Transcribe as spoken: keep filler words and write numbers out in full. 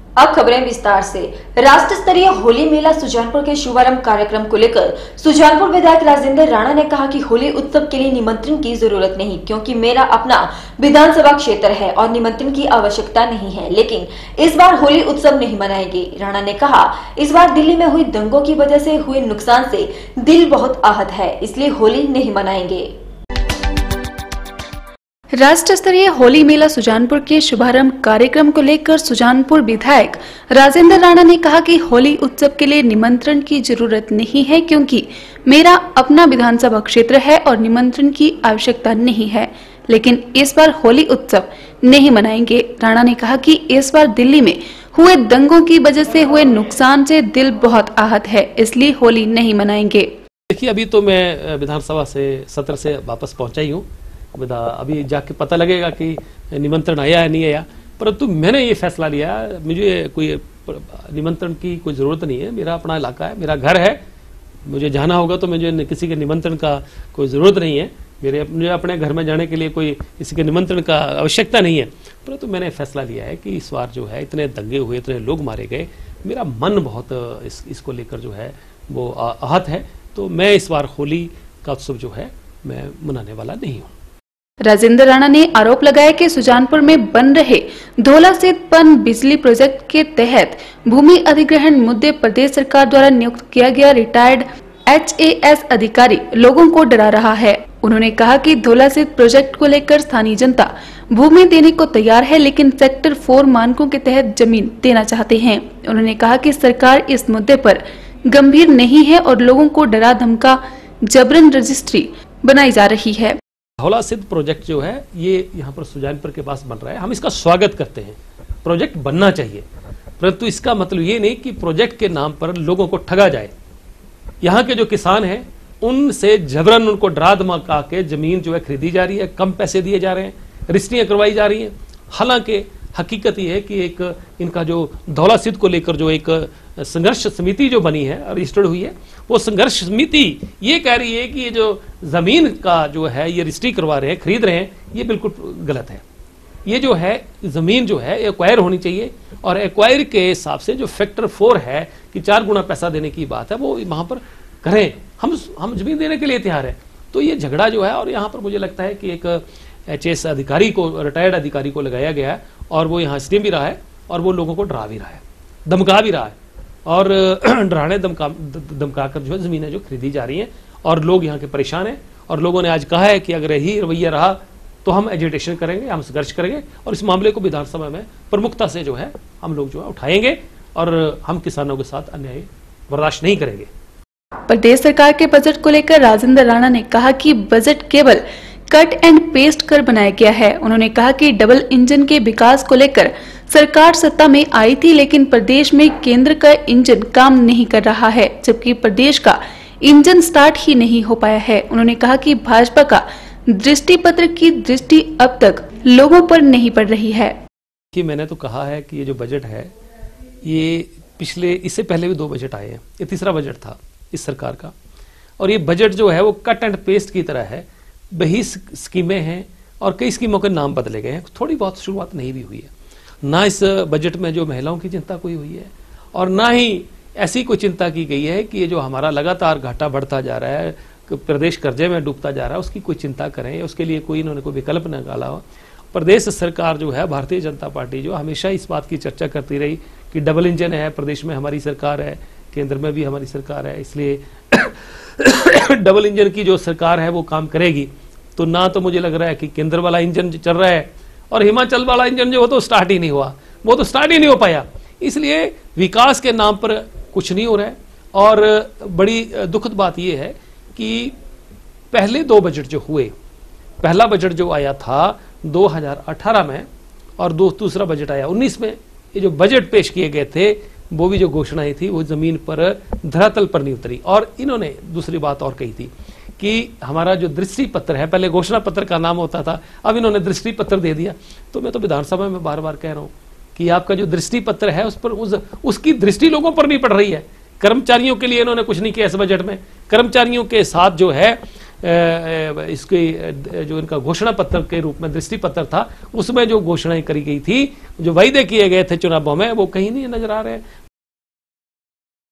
अब खबरें विस्तार से। राष्ट्र स्तरीय होली मेला सुजानपुर के शुभारंभ कार्यक्रम को लेकर सुजानपुर विधायक राजेंद्र राणा ने कहा कि होली उत्सव के लिए निमंत्रण की जरूरत नहीं, क्योंकि मेरा अपना विधानसभा क्षेत्र है और निमंत्रण की आवश्यकता नहीं है। लेकिन इस बार होली उत्सव नहीं मनाएंगे। राणा ने कहा, इस बार दिल्ली में हुई दंगों की वजह से हुए नुकसान से दिल बहुत आहत है, इसलिए होली नहीं मनाएंगे। राष्ट्र स्तरीय होली मेला सुजानपुर के शुभारंभ कार्यक्रम को लेकर सुजानपुर विधायक राजेंद्र राणा ने कहा कि होली उत्सव के लिए निमंत्रण की जरूरत नहीं है, क्योंकि मेरा अपना विधानसभा क्षेत्र है और निमंत्रण की आवश्यकता नहीं है। लेकिन इस बार होली उत्सव नहीं मनाएंगे। राणा ने कहा कि इस बार दिल्ली में हुए दंगों की वजह से हुए नुकसान से दिल बहुत आहत है, इसलिए होली नहीं मनाएंगे। देखिए, अभी तो मैं विधानसभा से सत्र से वापस पहुंचा ही हूँ। अभी जाके पता लगेगा कि निमंत्रण आया है नहीं आया, परंतु मैंने ये फैसला लिया, मुझे कोई निमंत्रण की कोई जरूरत नहीं है। मेरा अपना इलाका है, मेरा घर है, मुझे जाना होगा तो मुझे किसी के निमंत्रण का कोई जरूरत नहीं है। मेरे मुझे अपने घर में जाने के लिए कोई किसी के निमंत्रण का आवश्यकता नहीं है। परंतु मैंने फैसला लिया है कि इस बार जो है इतने दंगे हुए, इतने लोग मारे गए, मेरा मन बहुत इस, इसको लेकर जो है वो आहत है। तो मैं इस बार होली का उत्सव जो है मैं मनाने वाला नहीं हूँ। राजेंद्र राणा ने आरोप लगाया कि सुजानपुर में बन रहे धौला सेत पन बिजली प्रोजेक्ट के तहत भूमि अधिग्रहण मुद्दे प्रदेश सरकार द्वारा नियुक्त किया गया रिटायर्ड एच ए एस अधिकारी लोगों को डरा रहा है। उन्होंने कहा कि धौला सेत प्रोजेक्ट को लेकर स्थानीय जनता भूमि देने को तैयार है, लेकिन सेक्टर फोर मानकों के तहत जमीन देना चाहते हैं। उन्होंने कहा कि सरकार इस मुद्दे पर गंभीर नहीं है और लोगों को डरा धमका जबरन रजिस्ट्री बनाई जा रही है। धौला सेत प्रोजेक्ट जो है ये यहाँ पर सुजानपुर के पास बन रहा है, हम इसका स्वागत करते हैं। प्रोजेक्ट बनना चाहिए, परंतु इसका मतलब ये नहीं कि प्रोजेक्ट के नाम पर लोगों को ठगा जाए। यहाँ के जो किसान हैं उनसे जबरन उनको डरा धमका के जमीन जो है खरीदी जा रही है, कम पैसे दिए जा रहे हैं, रजिस्ट्रियां करवाई जा रही हैं। हालांकि हकीकत ये है कि एक इनका जो धौला सेत को लेकर जो एक संघर्ष समिति जो बनी है और रजिस्टर्ड हुई है, वो संघर्ष समिति ये कह रही है कि ये जो जमीन का जो है ये रजिस्ट्री करवा रहे हैं, खरीद रहे हैं, ये बिल्कुल गलत है। ये जो है जमीन जो है एक्वायर होनी चाहिए और एक्वायर के हिसाब से जो फैक्टर फोर है कि चार गुना पैसा देने की बात है, वो वहां पर करें। हम हम जमीन देने के लिए तैयार है। तो ये झगड़ा जो है, और यहाँ पर मुझे लगता है कि एक एच एस अधिकारी को, रिटायर्ड अधिकारी को लगाया गया है और वो यहाँ एसडीएम भी रहा है और वो लोगों को डरा भी रहा है, धमका भी रहा है और डराने धमका धमका कर जो है जमीनें जो खरीदी जा रही हैं और लोग यहाँ के परेशान हैं। और लोगों ने आज कहा है कि अगर यही रवैया रहा तो हम एजिटेशन करेंगे, हम संघर्ष करेंगे और इस मामले को विधानसभा में प्रमुखता से जो है हम लोग जो है उठाएंगे और हम किसानों के साथ अन्याय बर्दाश्त नहीं करेंगे। प्रदेश सरकार के बजट को लेकर राजेंद्र राणा ने कहा कि बजट केवल कट एंड पेस्ट कर बनाया गया है। उन्होंने कहा कि डबल इंजन के विकास को लेकर सरकार सत्ता में आई थी, लेकिन प्रदेश में केंद्र का इंजन काम नहीं कर रहा है, जबकि प्रदेश का इंजन स्टार्ट ही नहीं हो पाया है। उन्होंने कहा कि भाजपा का दृष्टि पत्र की दृष्टि अब तक लोगों पर नहीं पड़ रही है। कि मैंने तो कहा है कि ये जो बजट है ये पिछले, इससे पहले भी दो बजट आए हैं, ये तीसरा बजट था इस सरकार का और ये बजट जो है वो कट एंड पेस्ट की तरह है। वही स्कीमें हैं और कई स्कीमों के नाम बदले गए हैं, थोड़ी बहुत शुरुआत नहीं भी हुई है। ना इस बजट में जो महिलाओं की चिंता कोई हुई है और ना ही ऐसी कोई चिंता की गई है कि ये जो हमारा लगातार घाटा बढ़ता जा रहा है, प्रदेश कर्जे में डूबता जा रहा है, उसकी कोई चिंता करें, उसके लिए कोई इन्होंने कोई विकल्प निकाला हो। प्रदेश सरकार जो है, भारतीय जनता पार्टी जो हमेशा इस बात की चर्चा करती रही कि डबल इंजन है, प्रदेश में हमारी सरकार है, केंद्र में भी हमारी सरकार है, इसलिए डबल इंजन की जो सरकार है वो काम करेगी। तो ना तो मुझे लग रहा है कि केंद्र वाला इंजन चल रहा है और हिमाचल वाला इंजन जो हो तो स्टार्ट ही नहीं हुआ, वो तो स्टार्ट ही नहीं हो पाया। इसलिए विकास के नाम पर कुछ नहीं हो रहा है। और बड़ी दुखद बात यह है कि पहले दो बजट जो हुए, पहला बजट जो आया था दो हज़ार अठारह में और दो दूसरा बजट आया उन्नीस में, ये जो बजट पेश किए गए थे वो भी जो घोषणाएं थी वो जमीन पर धरातल पर नहीं उतरी। और इन्होंने दूसरी बात और कही थी कि हमारा जो दृष्टि पत्र है, पहले घोषणा पत्र का नाम होता था, अब इन्होंने दृष्टि पत्र दे दिया। तो मैं तो विधानसभा में बार बार कह रहा हूं कि आपका जो दृष्टि पत्र है उस पर उस, उसकी दृष्टि लोगों पर नहीं पड़ रही है। कर्मचारियों के लिए इन्होंने कुछ नहीं किया इस बजट में। कर्मचारियों के साथ जो है इसके जो इनका घोषणा पत्र के रूप में दृष्टि पत्र था, उसमें जो घोषणाएं करी गई थी, जो वायदे किए गए थे चुनावों में, वो कहीं नहीं नजर आ रहे हैं।